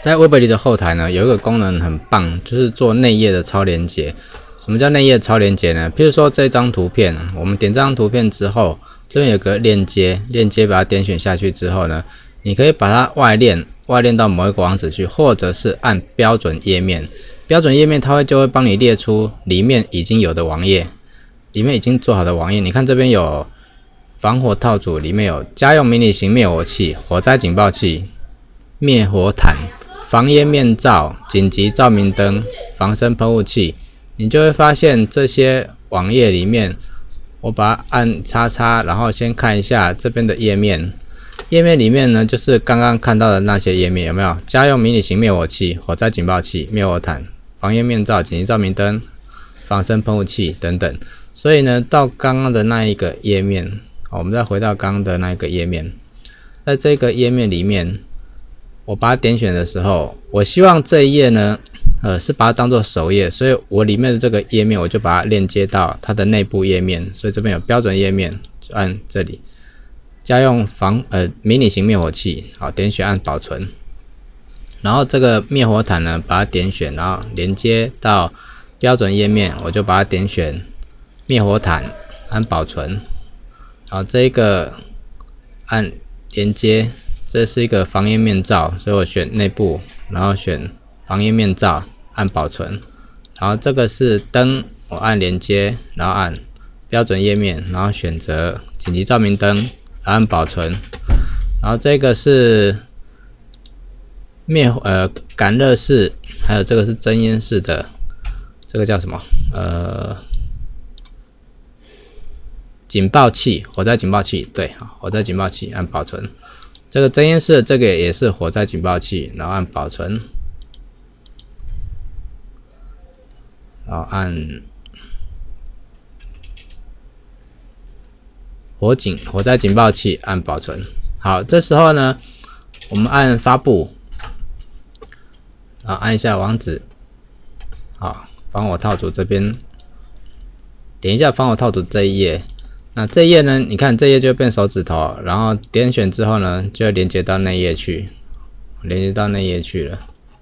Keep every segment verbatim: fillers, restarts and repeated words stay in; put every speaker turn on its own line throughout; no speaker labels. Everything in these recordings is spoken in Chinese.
在 Weebly 的后台呢，有一个功能很棒，就是做内页的超连结。什么叫内页超连结呢？譬如说这张图片，我们点这张图片之后，这边有个链接，链接把它点选下去之后呢，你可以把它外链，外链到某一个网址去，或者是按标准页面。标准页面它会就会帮你列出里面已经有的网页，里面已经做好的网页。你看这边有防火套组，里面有家用迷你型灭火器、火灾警报器、灭火毯、防烟面罩、紧急照明灯、防身喷雾器。你就会发现这些网页里面，我把它按叉叉，然后先看一下这边的页面。页面里面呢，就是刚刚看到的那些页面，有没有？家用迷你型灭火器、火灾警报器、灭火毯、防烟面罩、紧急照明灯、防身喷雾器等等。所以呢，到刚刚的那一个页面，我们再回到刚刚的那一个页面，在这个页面里面，我把它点选的时候，我希望这一页呢。呃，是把它当做首页，所以我里面的这个页面，我就把它链接到它的内部页面。所以这边有标准页面，就按这里，家用防呃迷你型灭火器，好，点选按保存。然后这个灭火毯呢，把它点选，然后连接到标准页面，我就把它点选灭火毯，按保存。然后这一个按连接，这是一个防烟面罩，所以我选内部，然后选。防烟面罩，按保存，然后这个是灯，我按连接，然后按标准页面，然后选择紧急照明灯，按保存，然后这个是灭呃感热式，还有这个是真烟式的，这个叫什么？呃，警报器，火灾警报器，对，火灾警报器，按保存。这个真烟式的这个也是火灾警报器，然后按保存。然后按火警火灾警报器，按保存。好，这时候呢，我们按发布，然后按一下网址，好，防火套组这边点一下防火套组这一页。那这一页呢，你看这一页就变手指头，然后点选之后呢，就连接到内页去，连接到内页去了。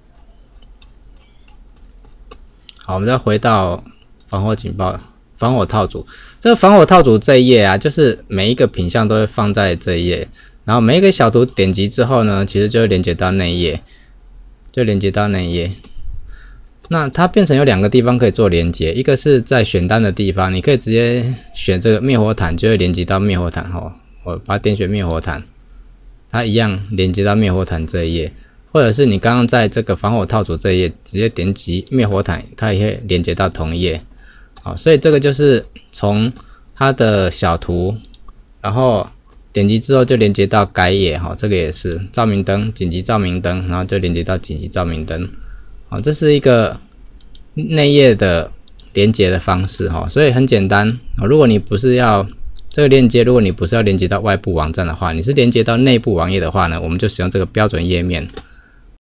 好，我们再回到防火警报、防火套组。这个防火套组这一页啊，就是每一个品项都会放在这一页，然后每一个小图点击之后呢，其实就会连接到内页，就连接到内页。那它变成有两个地方可以做连接，一个是在选单的地方，你可以直接选这个灭火毯，就会连接到灭火毯。吼，我把它点选灭火毯，它一样连接到灭火毯这一页。或者是你刚刚在这个防火套组这一页直接点击灭火毯，它也会连接到同一页。好，所以这个就是从它的小图，然后点击之后就连接到该页。好，这个也是照明灯、紧急照明灯，然后就连接到紧急照明灯。好，这是一个内页的连接的方式。哈，所以很简单。如果你不是要这个链接，如果你不是要连接到外部网站的话，你是连接到内部网页的话呢，我们就使用这个标准页面。